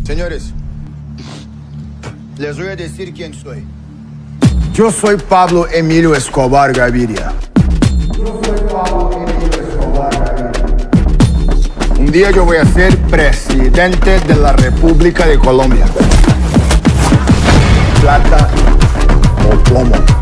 Señores, les voy a decir quién soy. Yo soy Pablo Emilio Escobar Gaviria. Un día yo voy a ser presidente de la República de Colombia. Plata o plomo.